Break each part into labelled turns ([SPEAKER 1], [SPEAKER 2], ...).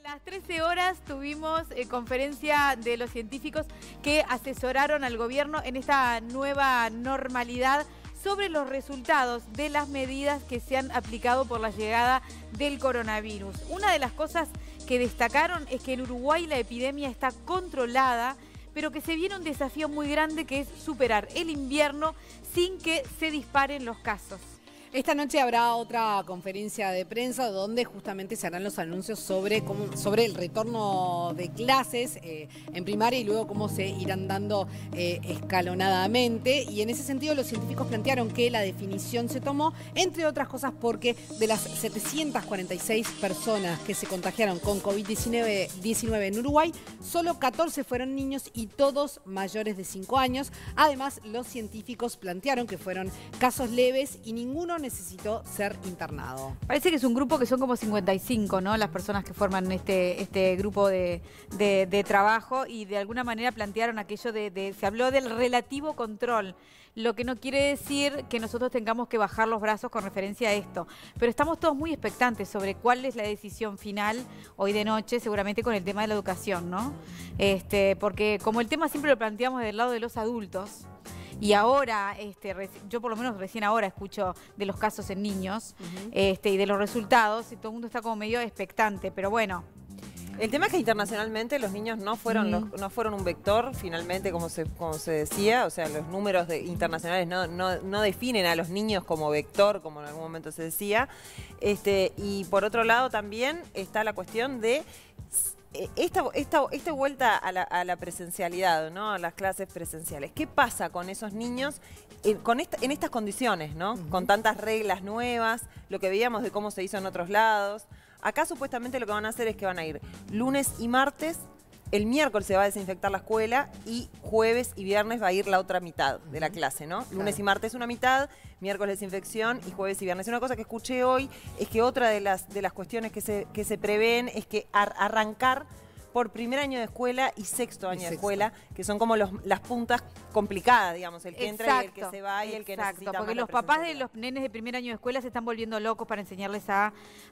[SPEAKER 1] las 13 horas tuvimos conferencia de los científicos que asesoraron al gobierno en esta nueva normalidad sobre los resultados de las medidas que se han aplicado por la llegada del coronavirus. Una de las cosas que destacaron es que en Uruguay la epidemia está controlada, pero que se viene un desafío muy grande que es superar el invierno sin que se disparen los casos.
[SPEAKER 2] Esta noche habrá otra conferencia de prensa donde justamente se harán los anuncios sobre el retorno de clases en primaria y luego cómo se irán dando escalonadamente. Y en ese sentido los científicos plantearon que la definición se tomó, entre otras cosas, porque de las 746 personas que se contagiaron con COVID-19 en Uruguay, solo 14 fueron niños y todos mayores de 5 años. Además, los científicos plantearon que fueron casos leves y ninguno necesitó ser internado.
[SPEAKER 1] Parece que es un grupo que son como 55, ¿no? Las personas que forman este grupo de trabajo, y de alguna manera plantearon aquello se habló del relativo control, lo que no quiere decir que nosotros tengamos que bajar los brazos con referencia a esto. Pero estamos todos muy expectantes sobre cuál es la decisión final hoy de noche, seguramente con el tema de la educación, ¿no? Porque como el tema siempre lo planteamos del lado de los adultos, y ahora, yo por lo menos recién ahora escucho de los casos en niños y de los resultados, y todo el mundo está como medio expectante, pero bueno.
[SPEAKER 3] El tema es que internacionalmente los niños no fueron un vector, finalmente, como se decía. O sea, los números internacionales no definen a los niños como vector, como en algún momento se decía. Y por otro lado también está la cuestión de esta vuelta a la presencialidad, ¿no? A las clases presenciales. ¿Qué pasa con esos niños en estas condiciones, ¿no? Con tantas reglas nuevas, lo que veíamos de cómo se hizo en otros lados. Acá supuestamente lo que van a hacer es que van a ir lunes y martes, el miércoles se va a desinfectar la escuela y jueves y viernes va a ir la otra mitad de la clase, ¿no? Claro. Lunes y martes una mitad, miércoles desinfección y jueves y viernes. Y una cosa que escuché hoy es que otra de las cuestiones que se prevén es que arrancar por primer año de escuela y sexto año de escuela, que son como las puntas complicadas, digamos, el que entra y el que se va y el que necesita más.
[SPEAKER 1] Porque los papás de los nenes de primer año de escuela se están volviendo locos para enseñarles a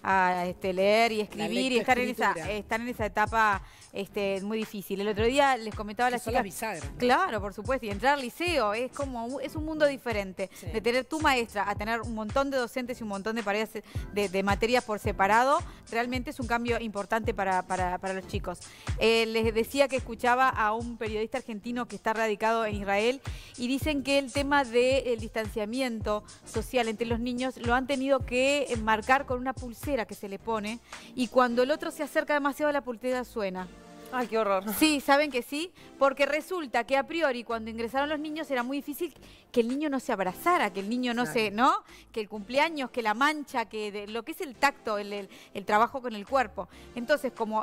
[SPEAKER 1] leer y escribir, y están en esa etapa muy difícil. El otro día les comentaba a las chicas,
[SPEAKER 2] bisagra, ¿no?
[SPEAKER 1] Claro, por supuesto, y entrar al liceo es un mundo diferente, de tener tu maestra a tener un montón de docentes y un montón de materias por separado. Realmente es un cambio importante para los chicos. Les decía que escuchaba a un periodista argentino que está radicado en Israel, y dicen que el tema del distanciamiento social entre los niños lo han tenido que enmarcar con una pulsera que se le pone, y cuando el otro se acerca demasiado a la pulsera suena.
[SPEAKER 3] ¡Ay, qué horror!
[SPEAKER 1] Sí, ¿saben que sí? Porque resulta que a priori cuando ingresaron los niños era muy difícil que el niño no se abrazara, que el niño ¿no? Que el cumpleaños, que la mancha, que lo que es el tacto, el trabajo con el cuerpo. Entonces, como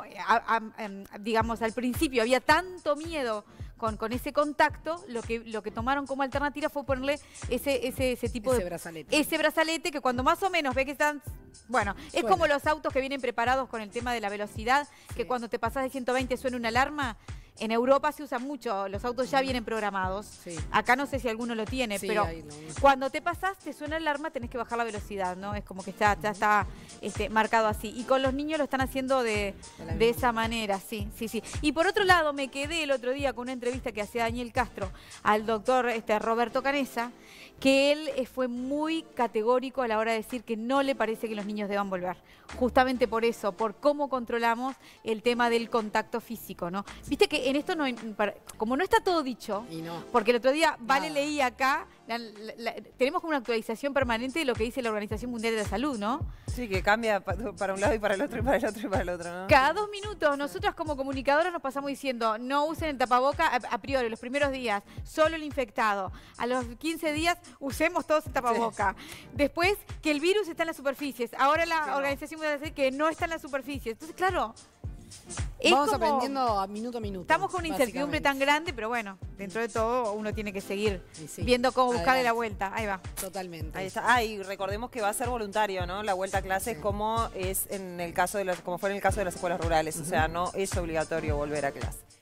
[SPEAKER 1] digamos al principio había tanto miedo con ese contacto, lo que tomaron como alternativa fue ponerle ese tipo de
[SPEAKER 2] brazalete.
[SPEAKER 1] Ese brazalete que cuando más o menos ve que están... Bueno, es como los autos que vienen preparados con el tema de la velocidad, que cuando te pasás de 120 suena una alarma. En Europa se usa mucho, los autos ya vienen programados. Sí. Acá no sé si alguno lo tiene, pero cuando te pasás, te suena la alarma, tenés que bajar la velocidad, ¿no? Es como que ya está marcado así. Y con los niños lo están haciendo de esa manera, sí. Y por otro lado, me quedé el otro día con una entrevista que hacía Daniel Castro al doctor Roberto Canessa, que él fue muy categórico a la hora de decir que no le parece que los niños deban volver. Justamente por eso, por cómo controlamos el tema del contacto físico, ¿no? Viste que en esto como no está todo dicho, porque el otro día leí acá, tenemos como una actualización permanente de lo que dice la Organización Mundial de la Salud, ¿no?
[SPEAKER 3] Sí, que cambia para un lado y para el otro y para el otro y para el otro, ¿no?
[SPEAKER 1] Cada 2 minutos, nosotras como comunicadoras nos pasamos diciendo, no usen el tapaboca a priori, los primeros días, solo el infectado. A los 15 días, usemos todos el tapaboca. Sí. Después, que el virus está en las superficies. Ahora la Organización Mundial de la Salud que no está en las superficies. Entonces, claro...
[SPEAKER 2] Vamos aprendiendo a minuto.
[SPEAKER 1] Estamos con una incertidumbre tan grande, pero bueno, dentro de todo uno tiene que seguir viendo cómo buscarle la vuelta. Ahí va.
[SPEAKER 2] Totalmente.
[SPEAKER 3] Ahí está. Y recordemos que va a ser voluntario, ¿no? La vuelta a clases, como es en el caso como fue en el caso de las escuelas rurales. O sea, no es obligatorio volver a clase.